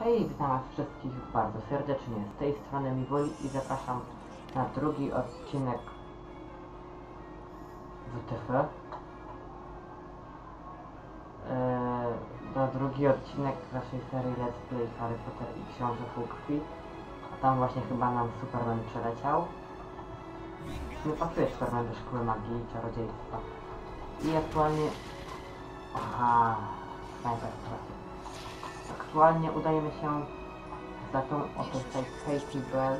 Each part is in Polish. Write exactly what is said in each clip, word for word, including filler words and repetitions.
Hej, witam was wszystkich bardzo serdecznie. Z tej strony Miwoli i zapraszam na drugi odcinek W T F. Eee, na drugi odcinek naszej serii Let's Play Harry Potter i Książę Półkrwi. A tam właśnie chyba nam Superman przeleciał. Nie pasuje Superman do szkoły magii i czarodziejstwa. I aktualnie... Aha... Snajper, aktualnie udajemy się za tą oto Katie Bell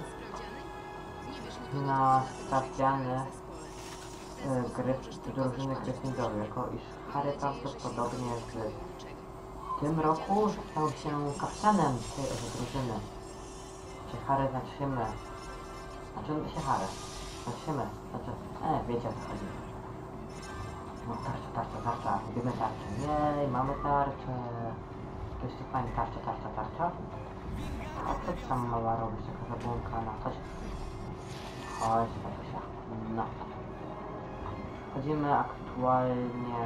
na sprawdziany y, gry, drużyny Gryffindoru, jako iż Harry prawdopodobnie w tym roku stał się kapitanem tej oto drużyny. Czy Harry zatrzymy? Znaczy się Harry. Zatrzymy. Znaczy, e, wiecie o co chodzi. No tarcza, tarcza, tarcza. Lubimy tarczę. Jej, mamy tarczę. To jest fajnie, tarcza, tarcza, tarcza. A co ty tam mała robisz, taka zabłąka na coś? Chodź, Tatusia. No. Chodzimy aktualnie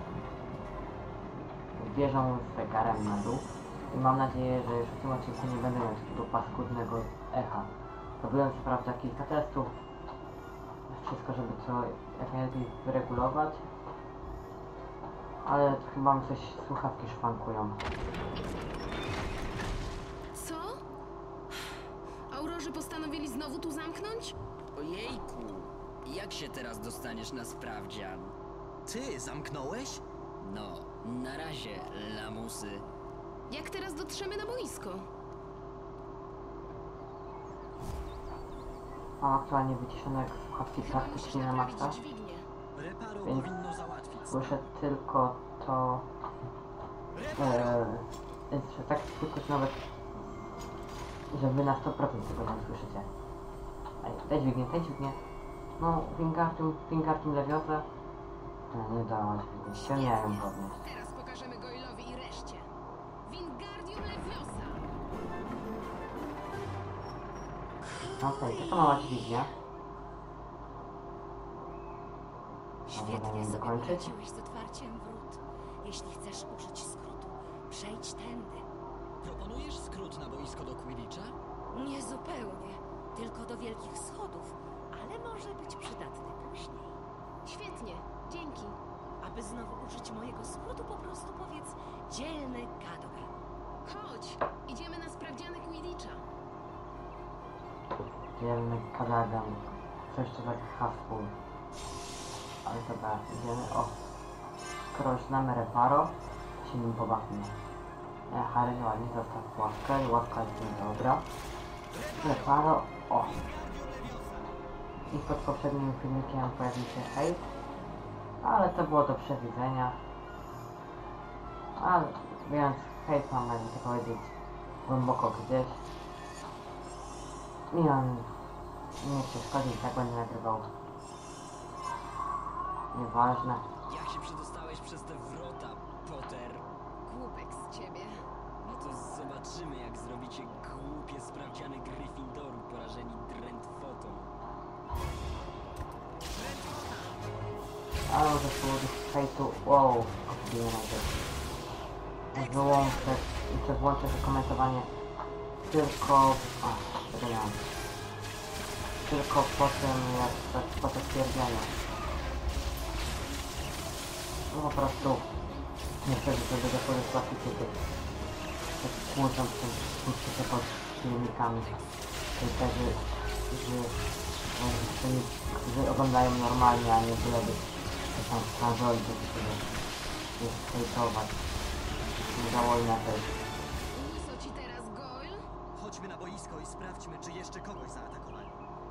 wieżą z zegarem na dół. I mam nadzieję, że już w tym odcinku nie będę miał takiego paskudnego echa. Robiłem co prawda kilka testów. Wszystko, żeby to jak najlepiej wyregulować. Ale chyba mi coś słuchawki szwankują. Co? Aurorzy postanowili znowu tu zamknąć? Ojejku, jak się teraz dostaniesz na sprawdzian? Ty zamknąłeś? No, na razie, lamusy. Jak teraz dotrzemy na boisko? Mam aktualnie wyciszone słuchawki praktycznie na maksa. Reparo Więc powinno załatwić. słyszę tylko to... Eee, więc że tak słychać nawet, że wy na sto procent tego nie słyszycie. Ej, daj dźwignię, daj dźwignię. No, Wingardium, Wingardium Leviosa. No, nie dałaś dźwignię, się nie ją podnieść. Teraz pokażemy Goyle'owi i reszcie. Wingardium Leviosa! Okej, okay, to mała dźwignia. Świetnie sobie dokończyć. poradziłeś z otwarciem wrót. Jeśli chcesz użyć skrótu, przejdź tędy. Proponujesz skrót na boisko do Quidditcha? Nie zupełnie, tylko do wielkich schodów, ale może być przydatny później. Świetnie, dzięki. Aby znowu użyć mojego skrótu, po prostu powiedz dzielny Cadogan. Chodź, idziemy na sprawdziany Quidditcha. Dzielny Cadogan. Coś to tak hasło. Ale dobra, idziemy. O! Skoro znamy Reparo, się nim pobawimy. E, Harry, ładnie zostaw ławkę. Ławka jest dobra. Reparo, o! I pod poprzednim filmikiem pojawił się hejt. Ale to było do przewidzenia. Ale więc hejt mam, jakby to powiedzieć, głęboko gdzieś. I on nie przeszkodzi, tak będę nagrywał. Nieważne. Jak się przedostałeś przez te wrota, Potter? Głupek z ciebie. No to zobaczymy, jak zrobicie głupie sprawdziany Gryffindoru porażeni drętwotą. Ale może z powodu hejtu, wow, kupię nie najpierw. Wyłączę, muszę włączyć komentowanie tylko, a, tego nie mam. Tylko po tym, jak po to stwierdzenie. No po prostu nie chcę, żeby dochodzić płacić tych tak kłócąc się, kłócą się pod filmikami. Hejterzy, że, że, że oglądają normalnie, a nie byleby tam skanzoli, to sobie jest hejtować. Nie dało inaczej. Uniso ci teraz Goyle? Chodźmy na boisko i sprawdźmy, czy jeszcze kogoś zaatakowali.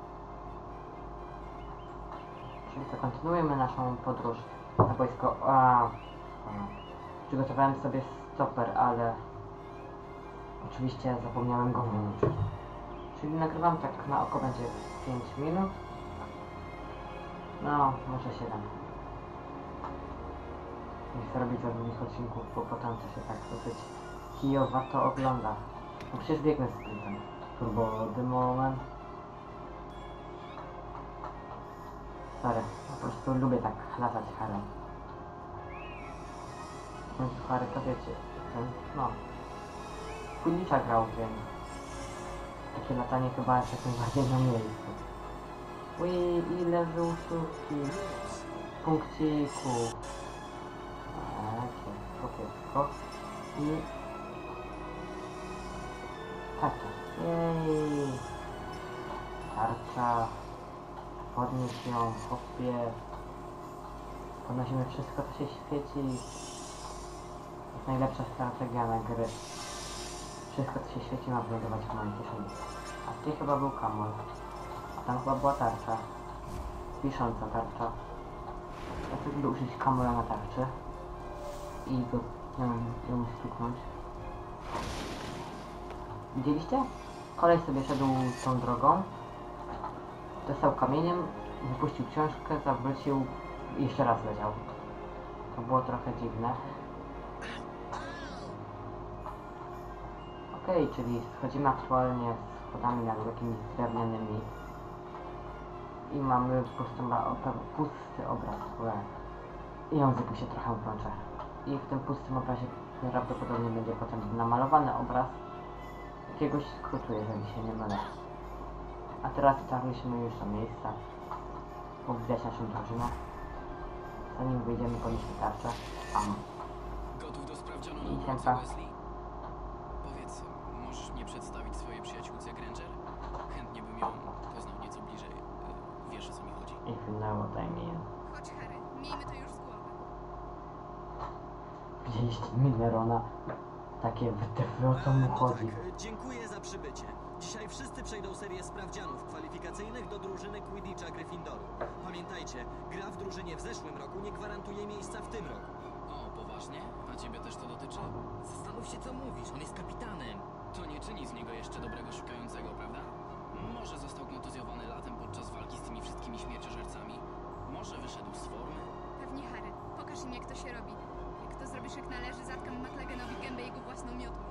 Czyli to kontynuujemy naszą podróż na boisko. A, a. Przygotowałem sobie stoper, ale oczywiście zapomniałem go wyłączyć. Czyli nagrywam tak na oko będzie pięć minut. No, może siedem. Nie chcę robić żadnych odcinków, bo potem to się tak dosyć kijowato ogląda. No przecież biegnę z sprintem. Turbo the moment. Sorry, po prostu lubię tak latać Harry. Więc Harry to wiecie, ten, no, Quidditcha grał, więc takie latanie chyba jest jak najbardziej na miejscu. Ui, ile żółtówki, punkcików. Takie, pokietko. I... Tarcza. Jej. Tarcza. Podnieś ją, hopie. Podnosimy wszystko, co się świeci. To jest najlepsza strategia na gry. Wszystko, co się świeci, ma wylądować w mojej kieszeni. A tutaj chyba był kamol. A tam chyba była tarcza. Wisząca tarcza. Ja chcę sobie użyć kamola na tarczy. I go ją, ją stuknąć. Widzieliście? Koleś sobie szedł tą drogą. Dostał kamieniem, wypuścił książkę, zawrócił i jeszcze raz leciał. To było trochę dziwne. Okej, okay, czyli schodzimy aktualnie schodami nad jakimiś drewnianymi. I mamy pustą, pusty obraz. I język mi się trochę plącze. I w tym pustym obrazie prawdopodobnie będzie potem namalowany obraz jakiegoś skrótu, jeżeli się nie mylę. A teraz dotarliśmy już do miejsca. Powitać naszą drużynę. Zanim wyjdziemy, podnieśmy tarczę. Tam. Gotów do sprawdzianu I na tempa. Wesley? Powiedz, możesz mnie przedstawić swojej przyjaciółce Granger? Chętnie bym ją poznał nieco bliżej. E, Wiesz, o co mi chodzi. If you know what I mean. Chodź, Harry, miejmy to już z głowy. Widzieliście minę Rona? Takie wytyfy, o co mu E, to chodzi. tak, dziękuję za przybycie. Dzisiaj wszyscy przejdą serię sprawdzianów kwalifikacyjnych do drużyny Quidditcha Gryffindoru. Pamiętajcie, gra w drużynie w zeszłym roku nie gwarantuje miejsca w tym roku. O, poważnie? A ciebie też to dotyczy? Zastanów się, co mówisz. On jest kapitanem. To nie czyni z niego jeszcze dobrego szukającego, prawda? Może został kontuzjowany latem podczas walki z tymi wszystkimi śmierciożercami. Może wyszedł z formy. Pewnie, Harry. Pokaż im, jak to się robi. Jak to zrobisz jak należy, zatkam McLaganowi gębę jego własną miotłą.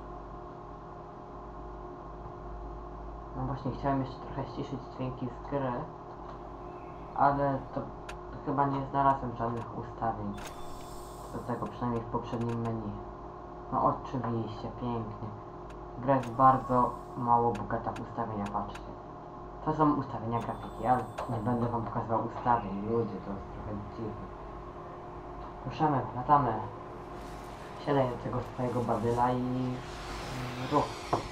No właśnie, chciałem jeszcze trochę ściszyć dźwięki z gry, ale to, to chyba nie znalazłem żadnych ustawień do tego, przynajmniej w poprzednim menu. No oczywiście, pięknie. Gra jest bardzo mało bogata w ustawienia, patrzcie. To są ustawienia grafiki, ale nie będę wam pokazywał ustawień, ludzie, to jest trochę dziwne. Ruszamy, latamy. Siadaj do tego swojego badyla i... mm, ruch.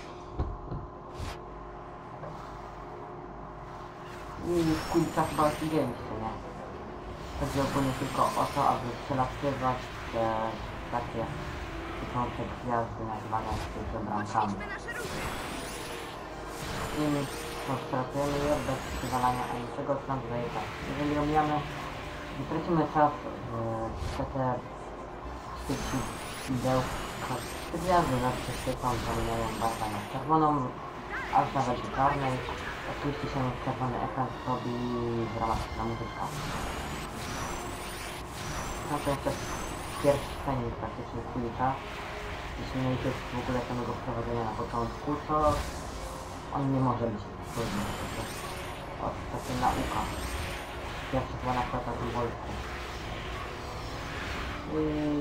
I w Quidditcha chyba już widzieliście, nie? Chodzi ogólnie tylko o to, aby przelatywać te takie tyczące gwiazdy nazywane zwykle bramkami. Poćwiczmy nasze ruchy. I to przelatujemy je bez przywalania ani czego, co nam daje czas. Jeżeli omijamy i tracimy czas w te te świecidełka, te gwiazdy zawsze świecą, zamieniają barwę na czerwoną, aż nawet do czarnej. Oczywiście się czerwony ekran robi w ramach na muzyczka. No to jest też pierwszy trening praktycznie Quidditcha. Jeśli nie jest w ogóle samego prowadzenia na początku, to on nie może być trudny. To jest taka nauka. Pierwsza była na przykład w wojsku. I...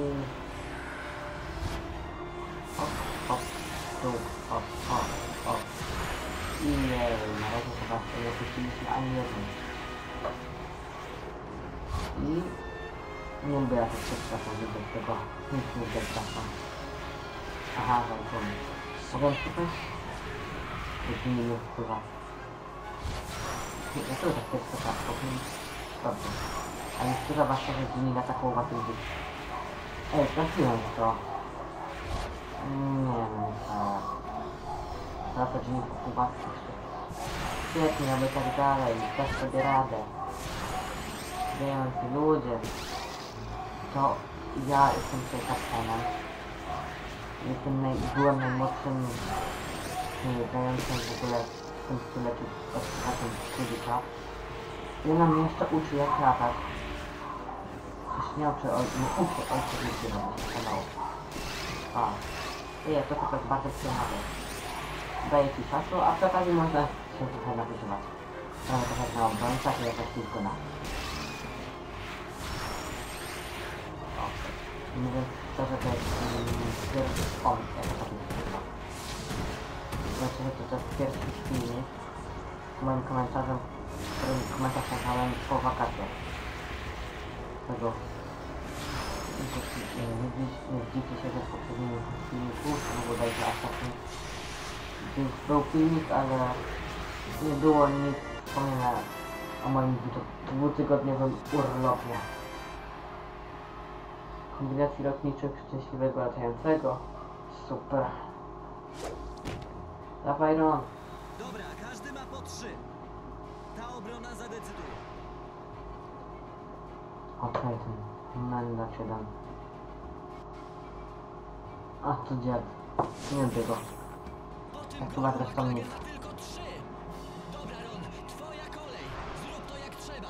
Hop, hop, dół, hop, hop, hop. I jej, na razie chyba nie opuściliśmy ani jednej. I nie lubię jak się przepraszam, widzę tego. Nic nie przepraszam. Aha, walczymy. Mogę tutaj? Jeśli nie nie wpływa. Nie, ja to tak jest przepraszam. Dobrze. A nie wpływa wasza, że dni na taką łatwą dzieci. Ej, trafiłem w to. Nie no, tak. Na to dzień pokrywa. Świetnie, aby tak dalej, też sobie radę. Więc ludzie, to ja jestem tutaj kapitanem. Jestem naj, byłem najmłodszym nie, grającym w ogóle w tym stuleciu odkrywaczem Quidditcha. I ona mnie jeszcze uczy jak latać. Coś nie uczy, oj, nie uczy ojca ludzi robić, kanału. A, nie, to chyba jest bardzo przyjemna rzecz. Daje ci czasu, a przy okazji można się trochę nawyżywać. Trochę trochę na obrońcach i jakaś tylko na. Mówiąc szczerze, to jest pierwszy pomysł, jak to się nazywa. Znaczy, że to jest pierwszy filmik z moim komentarzem, którym komentarz nagrałem po wakacjach. Tego. Nie, nie, nie zdziwcie się, że w poprzednim filmiku, to bodajże ostatni był filmik, ale nie było nic wspomniane o moim dwutygodniowym urlopie. Kombinacji lotniczych szczęśliwego latającego. Super. Dawaj, Ron. Dobra, każdy ma po trzy. Ta obrona zadecyduje. Okej, okay, ten menda cię dam. A, to dziad. Nie lubię go. Po tym Jak chyba kolu zresztą nic. McLagan ma tylko trzy. Dobra, Ron, twoja kolej. Zrób to jak trzeba.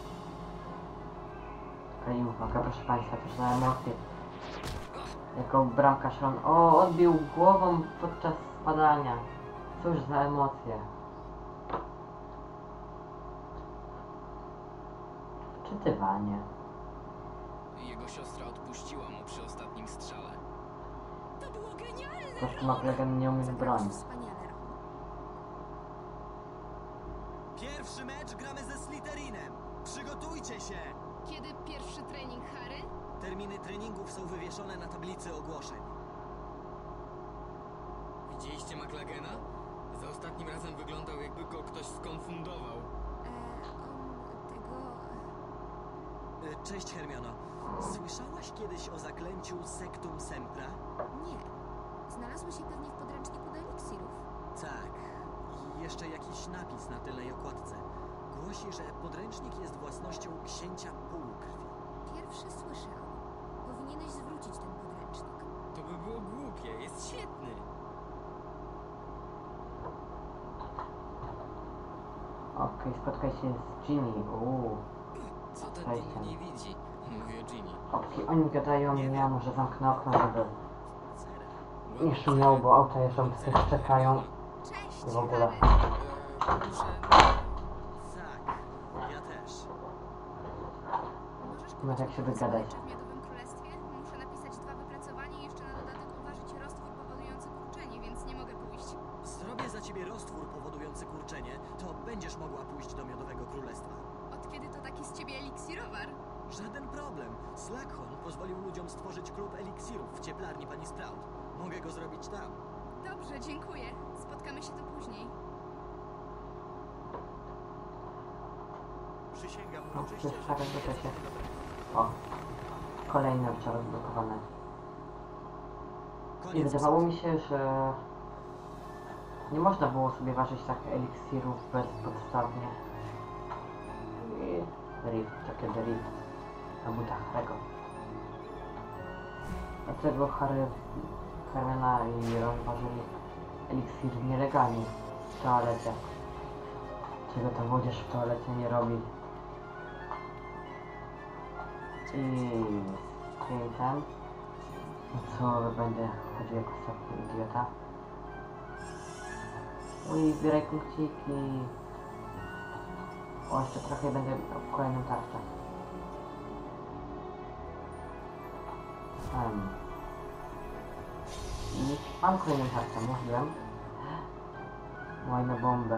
I uwaga, proszę Państwa, też na emocje. Jako bramkarz Ron. O, odbił głową podczas spadania. Cóż za emocje. Wczytywanie. Jego siostra odpuściła mu przy ostatnim strzale. To było genialne! Troszkę McLagan nie umie bronić. Wspaniale, Ron. Pierwszy mecz gramy ze Slytherinem. Przygotujcie się. Kiedy pierwszy trening, Harry? Terminy treningów są wywieszone na tablicy ogłoszeń. Widzieliście McLagena? Za ostatnim razem wyglądał, jakby go ktoś skonfundował. E, on tego... E, Cześć, Hermiono. Słyszałaś kiedyś o zaklęciu Sectum Sempra? Nie. Znalazły się pewnie w podręczniku do eliksirów. Tak. I jeszcze jakiś napis na tylnej okładce. Głosi, że podręcznik jest własnością księcia półkrwi. Pierwszy słyszę o nim. Powinieneś zwrócić ten podręcznik. To by było głupie, jest świetny. Okej, okay, spotkaj się z Ginny. Uuu. Co ten Cześć, inny nie widzi? Mówi o Ginny. Okej, oni gadają, ja może zamknę okno, żeby Cera. nie szumiało, bo auta jeszcze też czekają. Cześć, W ogóle. Harry. E, muszę... Tak, ja też. Możesz No tak się wygadać. w Miodowym Królestwie? Muszę napisać dwa wypracowania i jeszcze na dodatek uważać roztwór powodujący kurczenie, więc nie mogę pójść. Zrobię za ciebie roztwór powodujący kurczenie, to będziesz mogła pójść do Miodowego Królestwa. Od kiedy to taki z ciebie eliksirowar? Żaden problem. Slughorn pozwolił ludziom stworzyć klub eliksirów w cieplarni pani Sprout. Mogę go zrobić tam. Dobrze, dziękuję. Spotkamy się tu później. Przysięgam No, uroczyście, przecież że tak nie jak to się... jest O. Kolejne obszar rozblokowane. I Koniec wydawało dyskusji. mi się, że... Nie można było sobie ważyć tak eliksirów bezpodstawnie. I... Rift, takie drift. Na butach Harry'ego. Dlaczego Harry, Hermiona i Ron ważyli eliksir nielegalnie w toalecie? Czego ta młodzież w toalecie nie robi? I... Czyli ten... No co, będę chodził jak ostatni idiota? Uj, zbieraj punkciki. O, jeszcze trochę będę w kolejną tarczę. Um. I mam kolejną tarczę, mówiłem. Moje bombę.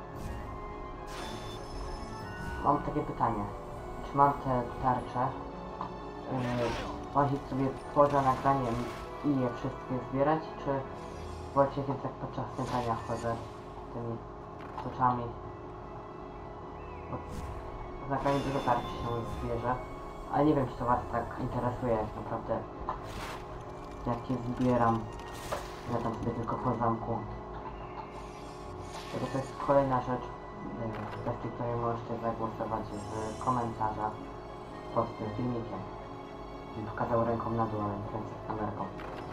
Mam takie pytanie. Czy mam te tarcze yy, łazić sobie poza nagraniem i je wszystkie zbierać, czy wolcie więc jak podczas nagrania chodzę tymi rzeczami? Bo w nagraniu dużo tarczy się zbierze, ale nie wiem, czy to was tak interesuje jak naprawdę jak je zbieram. Ja tam sobie tylko po zamku. Także to jest kolejna rzecz, yy, bez której możecie zagłosować w komentarzach pod tym filmikiem. I pokazał ręką na dół, ale kręcę z kamerką.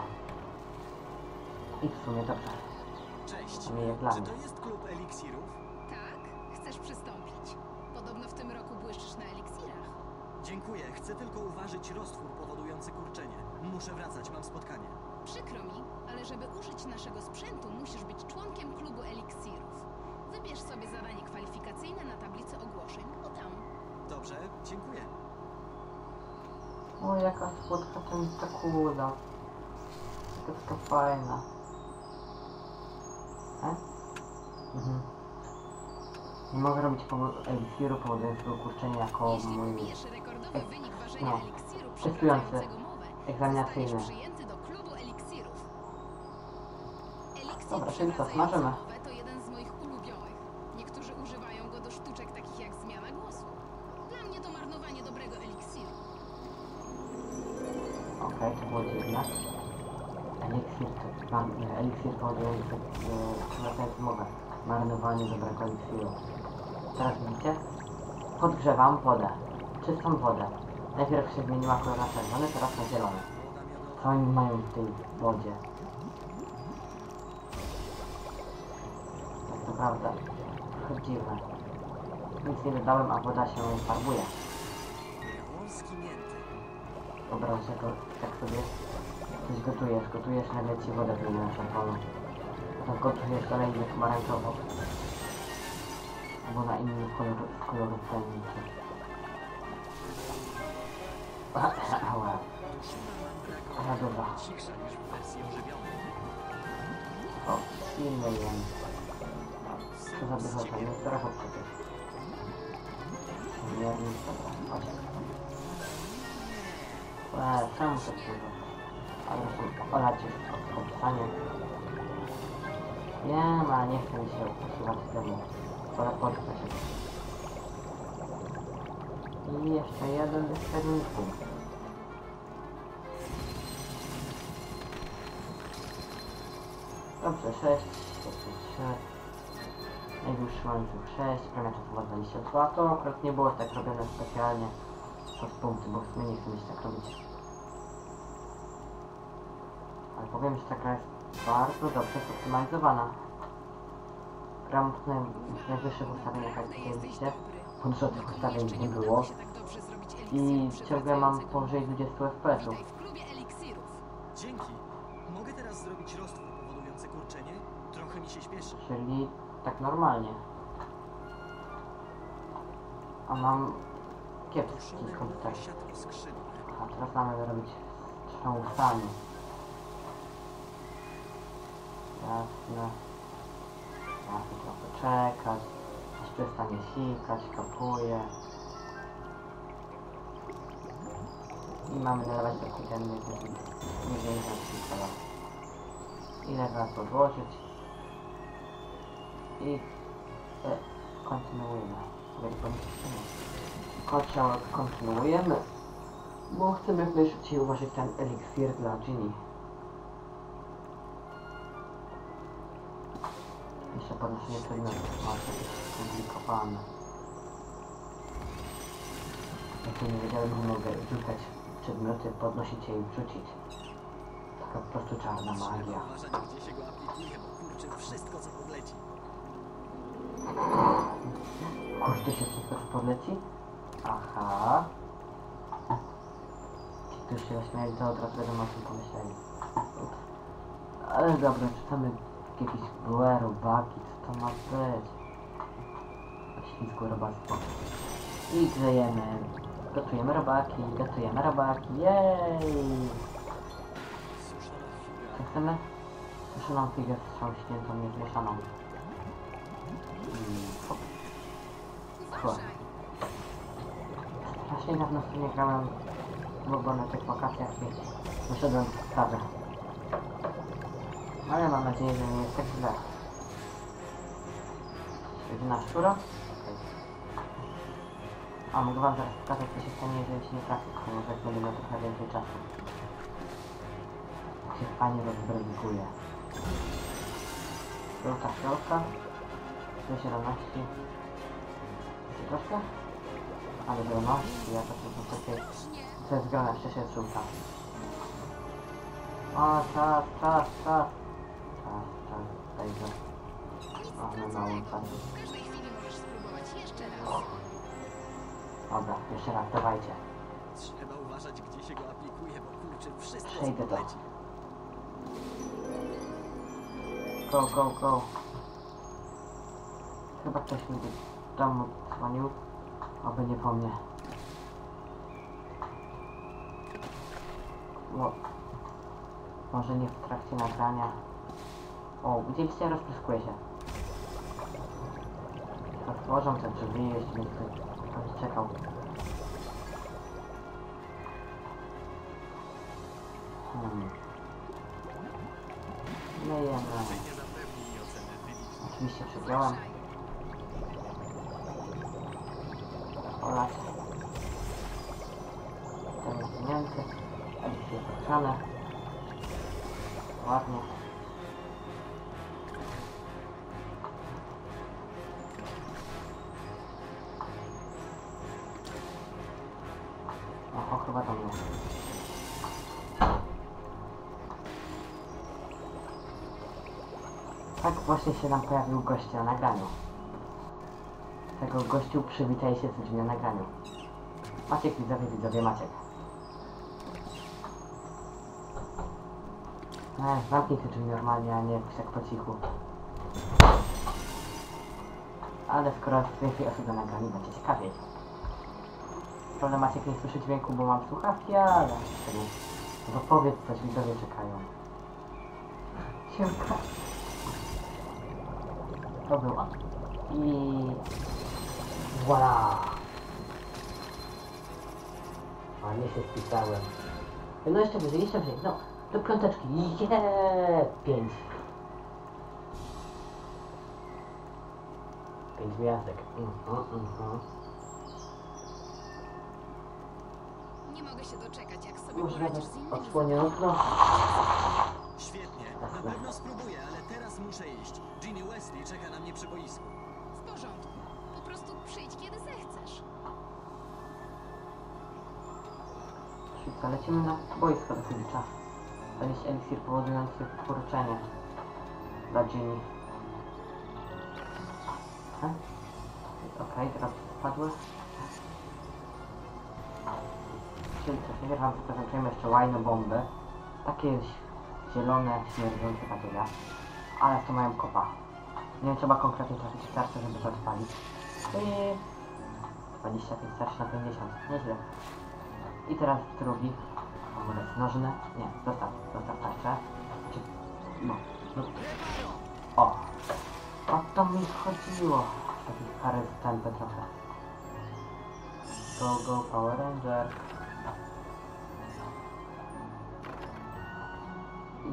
I w sumie dobrze. Cześć. Nie jest dla Czy mnie. to jest klub eliksirów? Tak? Chcesz przystąpić? Podobno w tym roku błyszczysz na eliksirach. Dziękuję. Chcę tylko uważać roztwór powodujący kurczenie. Muszę wracać, mam spotkanie. Przykro mi, ale żeby użyć naszego sprzętu, musisz być członkiem klubu eliksirów. Wybierz sobie zadanie kwalifikacyjne na tablicy ogłoszeń, o tam. Dobrze, dziękuję. O, jaka słodka ten takula. To taka fajna. E? Mhm. Nie mogę robić eliksiru powodując ukurczenie jako Jeśli mój pobijesz rekordowy ek- wynik ważenia no, eliksiru testujący, przekraczającego mowę, egzaminacyjny. zostaniesz przyjęty do klubu eliksirów. Eliksir Dobra, czyli co, przewracający smażymy? mowę to jeden z moich ulubionych. Niektórzy używają go do sztuczek takich jak zmiana głosu. Dla mnie to marnowanie dobrego eliksiru. Okej, to było dziwne. Eliksir to mam, nie, eliksir powodujący przewracający mowę. Marnowanie dobrego eliksiru. Teraz widzicie? Podgrzewam wodę. Czystą wodę. Najpierw się zmieniła kolor na czerwony, teraz na zielony. Co oni mają w tej wodzie? Tak naprawdę. Trochę dziwne. Nic nie dodałem, a woda się farbuje. Wąski mięty. Wyobraź się, to tak sobie coś gotujesz, gotujesz, nagle ci wodę zmieni na czerwoną. Potem gotujesz dalej na pomarańczowo. Albo na inny kolor, z kolorów tajemniczych. Ała. Ała, dobra. Cichsza niż w wersji ożywionej. O, inny jem. Co za dużo tam jest, trochę przecież. Nie, nie, dobra, chodź. Eee, czemu to dużo? Ale są olać już opisanie. Wiem, ale nie chcę mi się usuwać temu. Wolę poczekać się. I jeszcze jeden eksperyment punkt. Dobrze, sześć, trzy. Najdłuższy łańcuch sześć, premia czasowa dwadzieścia dwa. To akurat nie było tak robione specjalnie przez punkty, bo w sumie nie chcę mi się tak robić. Ale powiem, że ta gra jest bardzo dobrze zoptymalizowana. Gram w naj- najwyższych ustawieniach, jak tutaj widzicie. Podrzutych ustawień nie było. I ciągle mam powyżej dwadzieścia F P S ów. Witaj w klubie eliksirów. Dzięki. Mogę teraz zrobić roztwór powodujący kurczenie? Trochę mi się śpieszy. Czyli tak normalnie. A mam kiepski Proszone komputer. siatko skrzydła. A teraz mamy robić strzałówkami. Jasne. Jasne, trochę czekać. Aż przestanie sikać, kapuje. I mamy nalewać do kutennej nie więcej niż ile razy odłożyć. I e, kontynuujemy. Kocia kontynuujemy. Bo chcemy jak najszybciej uważać ten eliksir dla Ginny. Jeszcze podnoszenie przedmiotów ma być skomplikowane. Jak nie wiedziałem, że mogę rzucać przedmioty, podnosić je i wrzucić. Taka po prostu czarna magia. Trzeba uważać, gdzie się go aplikuje, bo kurczę wszystko, co podleci. Kurczę się wszystko co podleci? Aha. Ci, którzy się ośmieli, to od razu będą o tym pomyśleli. Ups. Ale dobra, czytamy jakieś były robaki, co to ma być? Ślizgłe robactwo. I grzejemy. Gotujemy robaki, gotujemy robaki, jej! Suszona figa. Co chcemy? Suszoną figę wstrząśniętą, niezmieszaną. I hop. Uważaj. Strasznie dawno w to nie grałem, bo na tych wakacjach i wyszedłem z sprawy. Ale mam nadzieję, że nie jest tak źle. Jedyna szczura? Okay. A mogę wam zaraz pokazać, co się stanie, jeżeli się nie trafi, tylko może jak będę miał trochę więcej czasu. Tak się fajnie rozbryguje. Żółta środka. sto siedemnaście. Jeszcze troszkę? Ale wiadomości, ja to są takie... Co jest grane, przecież jest żółta. O, czas, czas, czas. Czas, czas, dajże. Nic O, no mało straconego. czasu. W każdej chwili możesz spróbować jeszcze raz. Dobra, jeszcze raz, dawajcie. Trzeba uważać, gdzie się go aplikuje, bo kurczę wszystko, co Przejdę to. podleci. Go, go, go. Chyba ktoś mi do domu dzwonił. Oby nie po mnie. Bo może nie w trakcie nagrania. O, widzieliście? Rozpryskuje się. Otworzą te drzwi, jeśli nie ktoś czekał. Hmm. Myjemy. Oczywiście przegiąłem. Olać. Ten nasunięty. Eliksir podgrzane. Ładnie. Oho, chyba to mnie. Tak właśnie się nam pojawił gość na nagraniu. Tego gościu przywitaj się z ludźmi na nagraniu. Maciek, widzowie, widzowie, Maciek. No, zamknij te drzwi normalnie, a nie jakoś tak po cichu. Ale skoro jest więcej osób na nagraniu, będzie ciekawiej. Prawda, Maciek nie słyszy dźwięku, bo mam słuchawki, ale... No powiedz coś, widzowie czekają. Siemka. To był on. I... Voilà! A nie się spisałem. No jeszcze wyżej, jeszcze wyżej, no. Do piąteczki. Jeee! Pięć. Pięć gwiazdek. Mhm, mhm. Nie mogę się doczekać, jak sobie Może poradzisz nawet z innymi odsłonię okno. Świetnie, na pewno spróbuję, ale teraz muszę iść. Ginny Wesley czeka na mnie przy boisku. W porządku. Po prostu przyjdź, kiedy zechcesz. Szybko, lecimy na boisko do Quidditcha. Zanieść eliksir powodujący kurczenie dla Ginny. Okej, okay, teraz spadły. Czyli coś, nie wam zaprezentujemy jeszcze łajne bomby. Takie zielone, śmierdzące takie, ale to mają kopa. Nie wiem, trzeba konkretnie trafić w tarczę, żeby to odpalić. I dwadzieścia pięć starszy na pięćdziesiąt, nieźle. I teraz drugi amulet nożny. Nie, zostaw, zostaw tarczę. Czy... No, no. O! O to mi chodziło. Taki parę stępy trochę. Go, go, Power Ranger. I...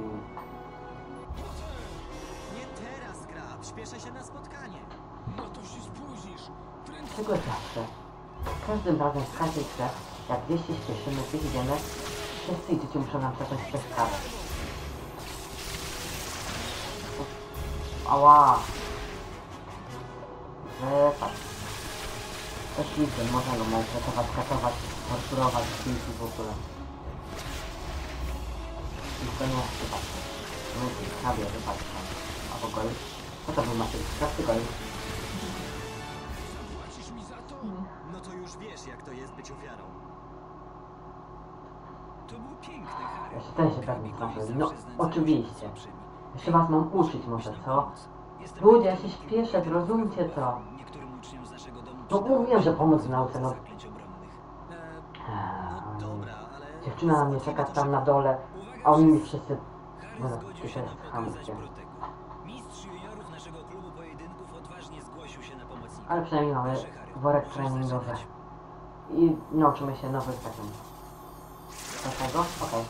Nie teraz, Graf. Śpieszę się na spotkanie. No to się spóźnisz. Prędzej. Czego zawsze? Każdym razem w każdej grze, jak gdzieś się śpieszymy, gdzieś idziemy, wszyscy idziecie muszą nam zacząć przeszkadzać. Ała! Wypadł. Też widzę, można go maltretować, katować, torturować, bić w ogóle. I to nie wypadł. Myśli, hrabie, wypadł tam. A w ogóle? Co to był Maciek? Sprawdź goli. Zapłacisz mi za to? No to już wiesz, jak to jest być ofiarą. To był piękny Harry. Jeszcze ten się pewnie zdążył. No, oczywiście. Jeszcze was mam uczyć może, co? Ludzie, ja się śpieszę, zrozumcie to. Niektórym uczniom z naszego domu No mówiłem, że pomóc w nauce, no. zaklęć obronnych. No dobra, ale... Dziewczyna na mnie czeka tam na dole, a oni mi wszyscy... No, Harry to zgodził się jest nam pokazać chamskie. protegu. Mistrz juniorów naszego klubu pojedynków odważnie zgłosił się na pomocnika. Ale przynajmniej mamy Proszę, Harry, worek możesz treningowy. zaczynać. I nauczymy się nowych takim. Do tego? Okej.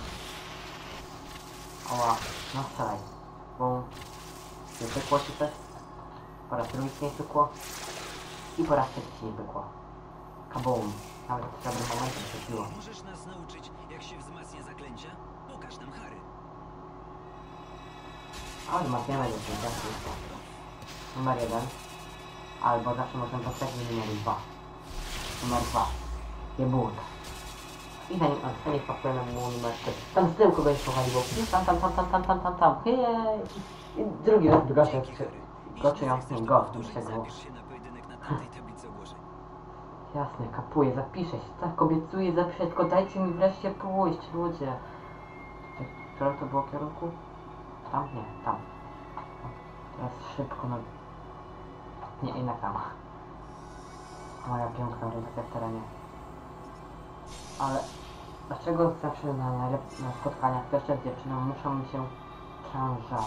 Oła, no strzelaj. Bum. Nie pykło ci też? Po raz drugi ci nie pykło. I po raz trzeci ci nie pykło. Kabum. Nawet w dobrym momencie przepiło. Możesz nas nauczyć, jak się wzmacnia zaklęcia? Pokaż nam, Harry. A wzmacniamy do tej klasy. Numer jeden. Albo zawsze możemy postawić numer dwa. Numer dwa. Jebut. I zanim on stanie, wpakujemy mu numer trzy. Tam z tyłu kogoś powaliło. Tam, tam, tam, tam, tam, tam, tam, tam. Hej! I drugi raz gorzej. Dzięki, Harry. Goczyjąc nie go, niż tego. Zabierz się na pojedynek na tamtej tablicy ogłoszeń. Jasne, kapuję, zapiszę się. Tak, obiecuję, zapiszę, tylko dajcie mi wreszcie pójść, ludzie. W którym to było kierunku? Tam? Nie, tam. Teraz szybko, no... Nie, jednak tam. Moja piękna redakcja w terenie. Ale... Dlaczego zawsze na, najlep- na spotkaniach też z dziewczyną muszą mi się księża.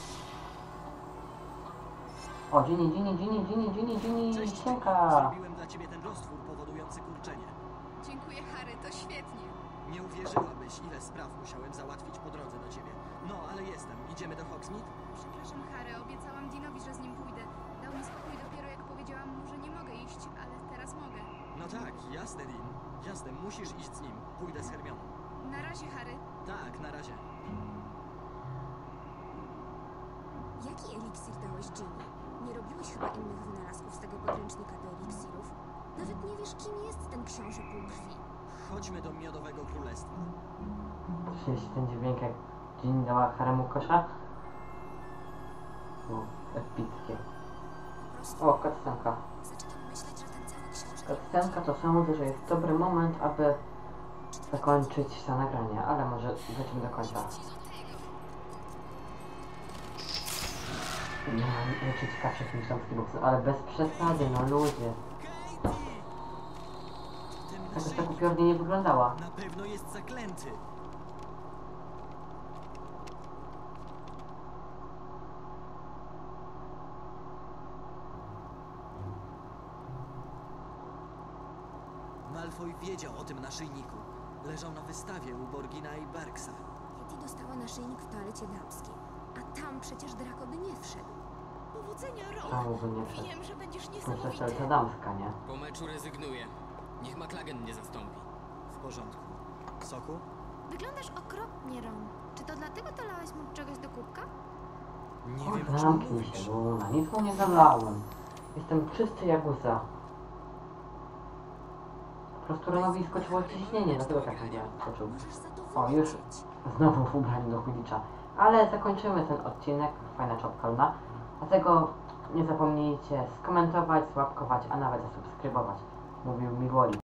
O, Ginny, Ginny, Ginny, Ginny, Ginny, Ginny, Cześć, siemka! zrobiłem dla ciebie ten roztwór powodujący kurczenie. Dziękuję, Harry, to świetnie. Nie uwierzyłabyś, ile spraw musiałem załatwić po drodze do ciebie. No, ale jestem. Idziemy do Hogsmeade? Przepraszam, Harry, obiecałam Deanowi, że z nim pójdę. Dał mi spokój dopiero jak powiedziałam mu, że nie mogę iść, ale teraz mogę. No tak, jasne, Dean. Jasne, musisz iść z nim. Pójdę z Hermioną. Na razie, Harry. Tak, na razie. Jaki eliksir dałeś Ginny? Nie robiłeś chyba innych wynalazków z tego podręcznika do eliksirów? Nawet nie wiesz, kim jest ten książę półkrwi. Chodźmy do Miodowego Królestwa. Słyszeliście ten dźwięk, jak Ginny dała Haremu kosza? No, epickie. Po prostu O, cutscenka. zaczynam myśleć, że ten cały książę... Cutscenka to sądzę, że jest dobry moment, aby zakończyć to nagranie, ale może lecimy do końca. Nie mam rzeczy ciekawszych niż tam Skillboxy, ale bez przesady, no ludzie. Katie! Ten Jakoś tak naszyjnik upiornie nie wyglądała. na pewno jest zaklęty. Malfoy wiedział o tym naszyjniku. Leżał na wystawie u Borgina i Berksa. Katie dostała naszyjnik w toalecie damskiej, a tam przecież Draco by nie wszedł. Powodzenia, Ron. Czemu by nie wszedł? Wiem, że będziesz To niesamowity. przecież damska, nie? Po meczu rezygnuję. Niech McLaggen mnie zastąpi. W porządku. Soku? Wyglądasz okropnie, Ron. Czy to dlatego dolałeś mu czegoś do kubka? Nie O, wiem, o czym zamknij mówisz. się, Luna, nic mu nie zalałem. Jestem czysty jak łza. Po prostu Ronowi skoczyło ciśnienie, dlatego tak nagle skoczył. Możesz za to O, już wylecieć. znowu w ubraniu do Quidditcha. Ale zakończymy ten odcinek, fajna czopka Luna. Dlatego nie zapomnijcie skomentować, złapkować, a nawet zasubskrybować. Mówił mi Woli.